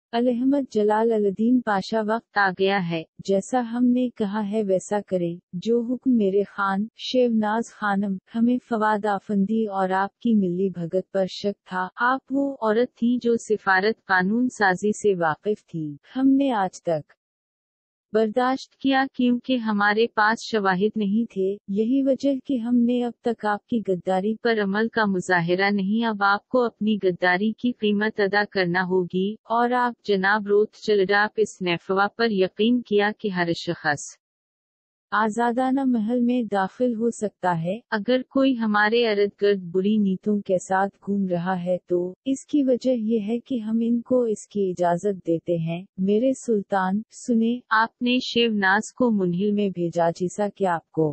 अहमद जलाल al-Din Pasha, वक्त आ गया है, जैसा हमने कहा है वैसा करें, जो हुक्म मेरे खान शेवनाज खानम हमें फवाद आफंदी और आपकी मिली भगत पर शक था। आप वो औरत थी जो सिफारत कानून साजी से वाकिफ थी। हमने आज तक बर्दाश्त किया क्योंकि हमारे पास शवाहिद नहीं थे। यही वजह कि हमने अब तक आपकी गद्दारी पर अमल का मुजाहिरा नहीं। अब आपको अपनी गद्दारी की कीमत अदा करना होगी। और आप जनाब रोथस्चिल्ड इस नेफवा पर यकीन किया कि हर शख्स आजादाना महल में दाखिल हो सकता है। अगर कोई हमारे इर्द गिर्द बुरी नीतों के साथ घूम रहा है तो इसकी वजह यह है कि हम इनको इसकी इजाजत देते हैं। मेरे सुल्तान सुने, आपने शेवनाज को मुनहिल में भेजा जैसा कि आपको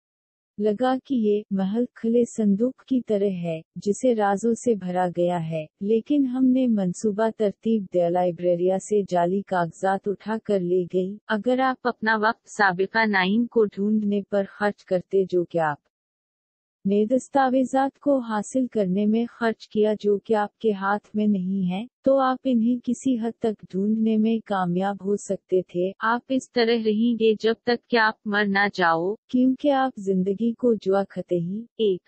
लगा कि ये महल खुले संदूक की तरह है जिसे राजों से भरा गया है, लेकिन हमने मंसूबा तरतीब दिया, लाइब्रेरिया से जाली कागजात उठा कर ले गई। अगर आप अपना वक्त साबिका नाइन को ढूंढने पर खर्च करते जो कि आप ने दस्तावेजात को हासिल करने में खर्च किया जो कि आपके हाथ में नहीं है, तो आप इन्हें किसी हद तक ढूंढने में कामयाब हो सकते थे। आप इस तरह रहेंगे जब तक कि आप मर ना जाओ, क्योंकि आप जिंदगी को जुआ खते ही एक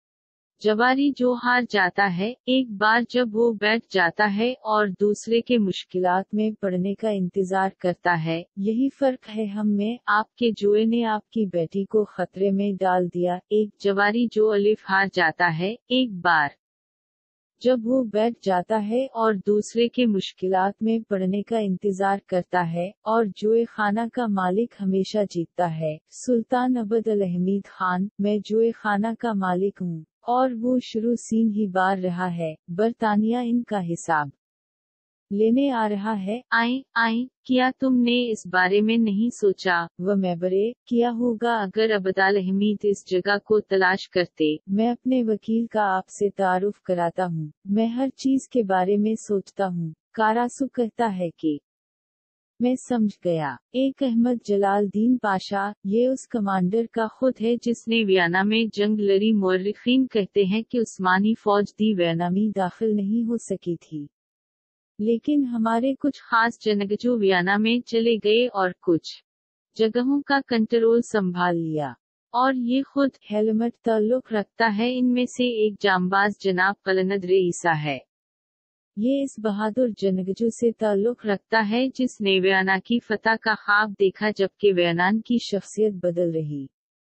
जवारी जो हार जाता है एक बार जब वो बैठ जाता है और दूसरे के मुश्किलात में पड़ने का इंतजार करता है। यही फर्क है हम में। आपके जुए ने आपकी बेटी को खतरे में डाल दिया। एक जवारी जो अलिफ हार जाता है एक बार जब वो बैठ जाता है और दूसरे के मुश्किलात में पड़ने का इंतजार करता है, और जुए खाना का मालिक हमेशा जीतता है। सुल्तान अब्द अल हमीद खान, मैं जुए खाना का मालिक हूँ और वो शुरू सीन ही बार रहा है। बरतानिया इनका हिसाब लेने आ रहा है। आए, क्या तुमने इस बारे में नहीं सोचा? वह मैबरे किया होगा अगर अब्दुल हमीद इस जगह को तलाश करते। मैं अपने वकील का आपसे तारुफ कराता हूँ। मैं हर चीज के बारे में सोचता हूँ। कारासु कहता है कि मैं समझ गया। एक अहमद जलाल दीन पाशा, ये उस कमांडर का खुद है जिसने वियना में जंग लड़ी। मुअर्रिखीन कहते हैं कि उस्मानी फौज दी वियना में दाखिल नहीं हो सकी थी, लेकिन हमारे कुछ खास जनगजू वियना में चले गए और कुछ जगहों का कंट्रोल संभाल लिया। और ये खुद हेलमट ताल्लुक रखता है। इनमें से एक जांबाज जनाब कलनद रईसा है। ये इस बहादुर जनगजू से ताल्लुक रखता है जिसने वियना की फतह का ख्वाब देखा जबकि वियनान की शख्सियत बदल रही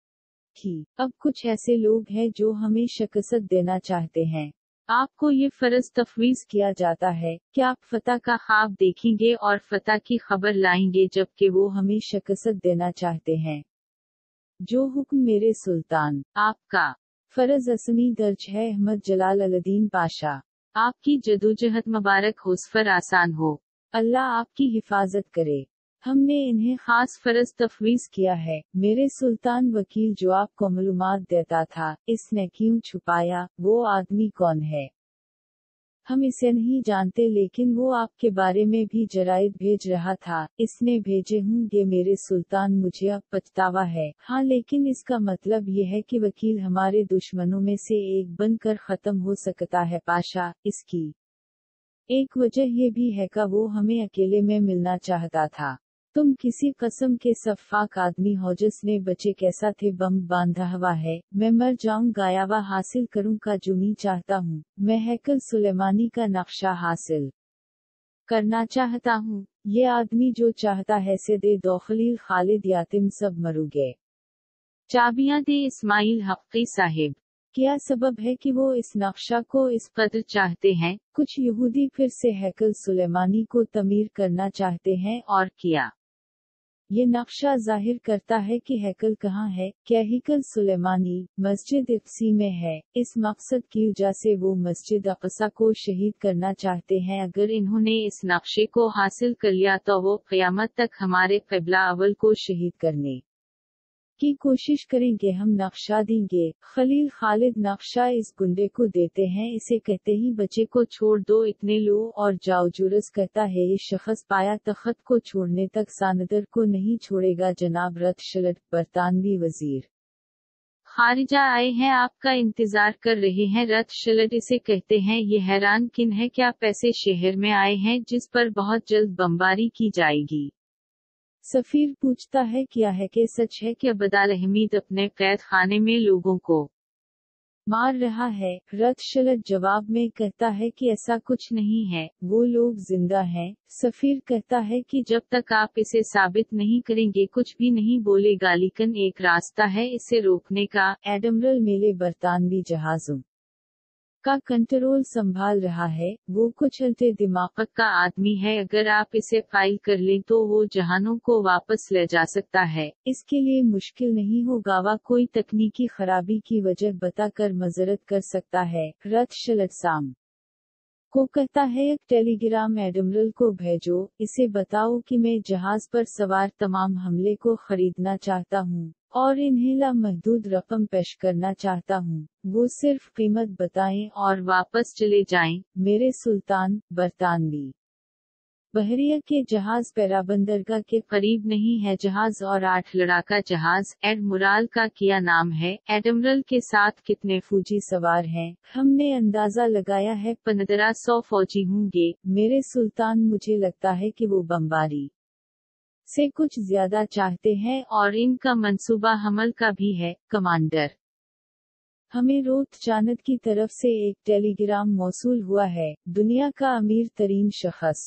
थी। अब कुछ ऐसे लोग हैं जो हमें शिकस्त देना चाहते हैं। आपको ये फर्ज तफवीज किया जाता है कि आप फतह का ख्वाब देखेंगे और फतह की खबर लाएंगे जबकि वो हमें शिकस्त देना चाहते हैं। जो हुक्म मेरे सुल्तान, आपका फर्ज असमी दर्ज है। अहमद जलाल अल-दीन पाशा, आपकी जदोजहद मुबारक हो, सफर आसान हो। अल्लाह आपकी हिफाजत करे। हमने इन्हें खास फर्ज तफवीज किया है। मेरे सुल्तान वकील जो आपको मालूमात देता था, इसने क्यों छुपाया? वो आदमी कौन है? हम इसे नहीं जानते, लेकिन वो आपके बारे में भी जराइद भेज रहा था। इसने भेजे होंगे मेरे सुल्तान, मुझे अब पछतावा है। हाँ, लेकिन इसका मतलब ये है कि वकील हमारे दुश्मनों में से एक बनकर खत्म हो सकता है। पाशा, इसकी एक वजह ये भी है कि वो हमें अकेले में मिलना चाहता था। तुम किसी कसम के सफ़ाक आदमी हो जिसने बच्चे कैसा थे बम बांधा हुआ है। मैं मर जाऊं गायावा हासिल करूं का जुमी चाहता हूं। मैं हैकल सुलेमानी का नक्शा हासिल करना चाहता हूं। ये आदमी जो चाहता है से दे दो खलील खालिद यातिम सब मरूगे। चाबियां दे इस्माइल हक्की साहिब। क्या सबब है कि वो इस नक्शा को इस कदर चाहते हैं? कुछ यहूदी फिर से हैकल सुलेमानी को तमीर करना चाहते हैं। और क्या ये नक्शा जाहिर करता है कि हैकल कहाँ है? क्या हैकल सुलेमानी मस्जिद इक्सी में है? इस मकसद की वजह से वो मस्जिद अक्सा को शहीद करना चाहते हैं। अगर इन्होंने इस नक्शे को हासिल कर लिया तो वो क़यामत तक हमारे क़िबला अव्वल को शहीद करने की कोशिश करेंगे। हम नक्शा देंगे। खलील खालिद नक्शा इस गुंडे को देते हैं। इसे कहते ही बच्चे को छोड़ दो, इतने लो और जाओ। जुरस कहता है ये शख्स पाया तख्त को छोड़ने तक सानदर को नहीं छोड़ेगा। जनाब रथशलट बरतानवी वजीर خارجہ آئے ہیں، آپ کا انتظار کر رہے ہیں۔ رت شلٹ اسے کہتے ہیں۔ یہ حیران کن ہے کہ آپ ایسے شہر میں آئے ہیں جس پر بہت جلد بمباری کی جائے گی۔ سفیر پوچھتا ہے کیا ہے کہ سچ ہے کہ عبدالحمید اپنے قید خانے میں لوگوں کو مار رہا ہے؟ رت شلٹ جواب میں کہتا ہے کہ ایسا کچھ نہیں ہے، وہ لوگ زندہ ہیں۔ سفیر کہتا ہے کہ جب تک آپ اسے ثابت نہیں کریں گے کچھ بھی نہیں بولے گا، لیکن ایک راستہ ہے اسے روکنے کا۔ ایڈمرل میلے برطانوی جہازوں کا کنٹرول سنبھال رہا ہے، وہ کچھ الٹے دماغ کا آدمی ہے، اگر آپ اسے فائل کر لیں تو وہ جہانوں کو واپس لے جا سکتا ہے۔ اس کے لیے مشکل نہیں ہوگا، وہ کوئی تکنیکی خرابی کی وجہ بتا کر معذرت کر سکتا ہے۔ رت شلٹ سام کو کہتا ہے ایک ٹیلی گرام ایڈمرل کو بھیجو، اسے بتاؤ کہ میں جہاز پر سوار تمام حملے کو خریدنا چاہتا ہوں اور انہیں لامحدود رقم پیش کرنا چاہتا ہوں، وہ صرف قیمت بتائیں اور واپس چلے جائیں۔ میرے سلطان، برطانوی بحریہ کے جہاز پیرا بندرگاہ کے قریب نہیں ہے جہاز اور 8 لڑاکا جہاز ایڈمرال کا کیا نام ہے؟ ایڈمرل کے ساتھ کتنے فوجی سوار ہیں؟ ہم نے اندازہ لگایا ہے 1500 فوجی ہوں گے۔ میرے سلطان، مجھے لگتا ہے کہ وہ بمباری سے کچھ زیادہ چاہتے ہیں اور ان کا منصوبہ حمل کا بھی ہے۔ کمانڈر، ہمیں روت چاند کی طرف سے ایک ٹیلی گرام موصول ہوا ہے، دنیا کا امیر ترین شخص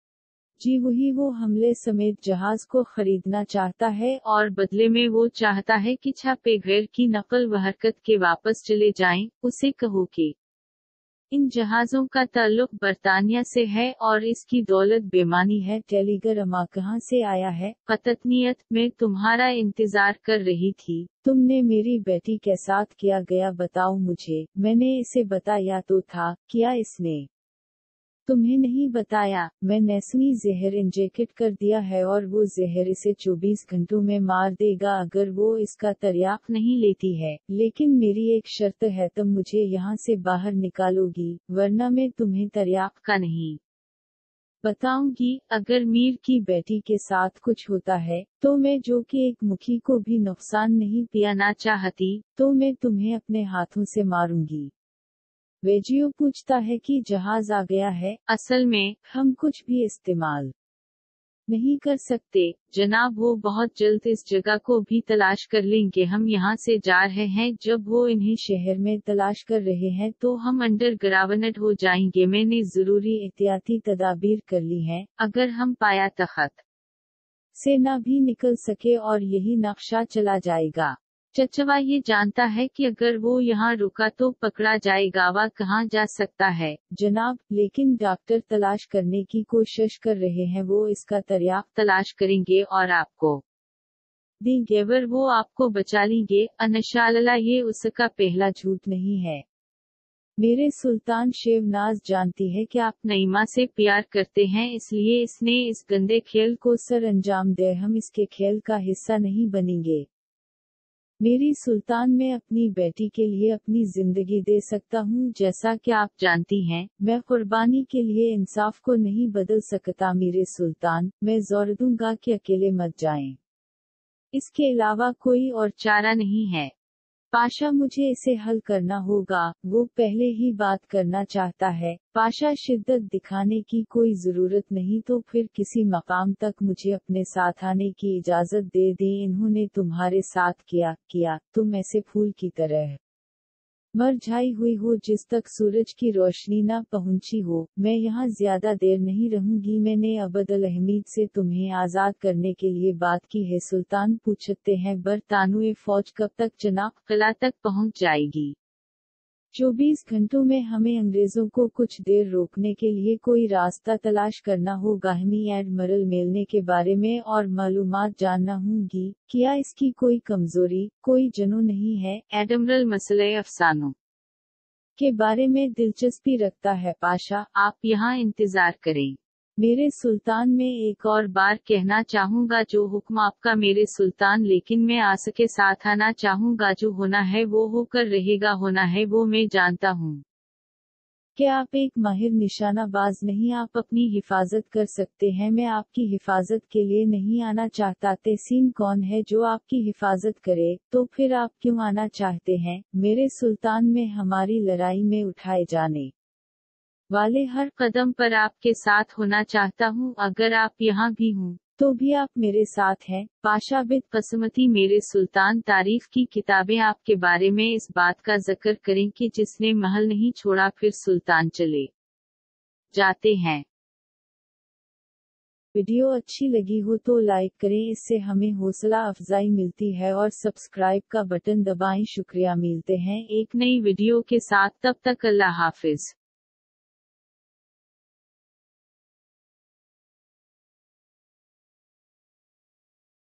جی وہی، وہ حملے سمیت جہاز کو خریدنا چاہتا ہے اور بدلے میں وہ چاہتا ہے کہ چھاپے غیر کی نقل و حرکت کے واپس چلے جائیں۔ اسے کہو کہ ان جہازوں کا تعلق برطانیہ سے ہے اور اس کی دولت بیمانی ہے۔ ٹیلی گرام کہاں سے آیا ہے؟ قطنیت میں تمہارا انتظار کر رہی تھی۔ تم نے میری بیٹی کے ساتھ کیا گیا بتاؤ مجھے، میں نے اسے بتایا تو تھا، کیا اس نے تمہیں نہیں بتایا؟ میں نیسمی زہر انجیکٹ کر دیا ہے اور وہ زہر اسے 24 گھنٹوں میں مار دے گا اگر وہ اس کا تریاق نہیں لیتی ہے، لیکن میری ایک شرط ہے، تم مجھے یہاں سے باہر نکالو گی، ورنہ میں تمہیں تریاق کا نہیں بتاؤں گی۔ اگر میر کی بیٹی کے ساتھ کچھ ہوتا ہے تو میں، جو کہ ایک مکھی کو بھی نقصان نہیں پیانا چاہتی، تو میں تمہیں اپنے ہاتھوں سے ماروں گی۔ ویجیو پوچھتا ہے کہ جہاز آ گیا ہے؟ اصل میں ہم کچھ بھی استعمال نہیں کر سکتے جناب، وہ بہت جلد اس جگہ کو بھی تلاش کر لیں گے۔ ہم یہاں سے جا رہے ہیں، جب وہ انہیں شہر میں تلاش کر رہے ہیں تو ہم انڈر گراونڈ ہو جائیں گے۔ میں نے ضروری احتیاطی تدابیر کر لی ہیں، اگر ہم پایا تخت سے نہ بھی نکل سکے اور یہی نقشہ چلا جائے گا۔ چچوا یہ جانتا ہے کہ اگر وہ یہاں رکا تو پکڑا جائے گا۔ وہ کہاں جا سکتا ہے؟ جناب، لیکن ڈاکٹر تلاش کرنے کی کوشش کر رہے ہیں، وہ اس کا تریاق تلاش کریں گے اور آپ کو دیں گے، ور وہ آپ کو بچا لیں گے۔ انشاءاللہ یہ اس کا پہلا جھوٹ نہیں ہے۔ میرے سلطان، شیوناز جانتی ہے کہ آپ نعیمہ سے پیار کرتے ہیں، اس لیے اس نے اس گندے کھیل کو سر انجام دے، ہم اس کے کھیل کا حصہ نہیں بنیں گے۔ میری سلطان، میں اپنی بیٹی کے لیے اپنی زندگی دے سکتا ہوں، جیسا کہ آپ جانتی ہیں۔ میں قربانی کے لیے انصاف کو نہیں بدل سکتا میرے سلطان، میں زور دوں گا کہ اکیلے مت جائیں، اس کے علاوہ کوئی اور چارہ نہیں ہے۔ پاشا، مجھے اسے حل کرنا ہوگا، وہ پہلے ہی بات کرنا چاہتا ہے۔ پاشا، شدت دکھانے کی کوئی ضرورت نہیں، تو پھر کسی مقام تک مجھے اپنے ساتھ آنے کی اجازت دے دیں۔ انہوں نے تمہارے ساتھ کیا تم ایسے پھول کی طرح مرجھائی ہوئی ہو جس تک سورج کی روشنی نہ پہنچی ہو۔ میں یہاں زیادہ دیر نہیں رہوں گی، میں نے عبدالحمید سے تمہیں آزاد کرنے کے لیے بات کی ہے۔ سلطان پوچھتے ہیں برطانوی فوج کب تک جناب قلعہ تک پہنچ جائے گی؟ 24 گھنٹوں میں ہمیں انگریزوں کو کچھ دیر روکنے کے لیے کوئی راستہ تلاش کرنا ہوگا۔ ہمیں ایڈمرل میلنے کے بارے میں اور معلومات جاننا ہوں گی، کیا اس کی کوئی کمزوری، کوئی جنون نہیں ہے؟ ایڈمرل مسئلہ افسانوں کے بارے میں دلچسپی رکھتا ہے۔ پاشا، آپ یہاں انتظار کریں۔ میرے سلطان، میں ایک اور بار کہنا چاہوں گا جو حکم آپ کا میرے سلطان، لیکن میں آس کے ساتھ آنا چاہوں گا، جو ہونا ہے وہ ہو کر رہے گا، ہونا ہے وہ میں جانتا ہوں۔ کہ آپ ایک ماہر نشانہ باز نہیں، آپ اپنی حفاظت کر سکتے ہیں۔ میں آپ کی حفاظت کے لیے نہیں آنا چاہتا۔ تحسین کون ہے جو آپ کی حفاظت کرے؟ تو پھر آپ کیوں آنا چاہتے ہیں؟ میرے سلطان، میں ہماری لڑائی میں اٹھائے جانے والے ہر قدم پر آپ کے ساتھ ہونا چاہتا ہوں۔ اگر آپ یہاں بھی ہوں تو بھی آپ میرے ساتھ ہیں۔ پاشا بت قسمتی میرے سلطان، تاریخ کی کتابیں آپ کے بارے میں اس بات کا ذکر کریں کہ جس نے محل نہیں چھوڑا پھر سلطان چلے جاتے ہیں۔ ویڈیو اچھی لگی ہو تو لائک کریں، اس سے ہمیں حوصلہ افزائی ملتی ہے، اور سبسکرائب کا بٹن دبائیں۔ شکریہ، ملتے ہیں ایک نئی ویڈیو کے ساتھ، تب تک اللہ حافظ۔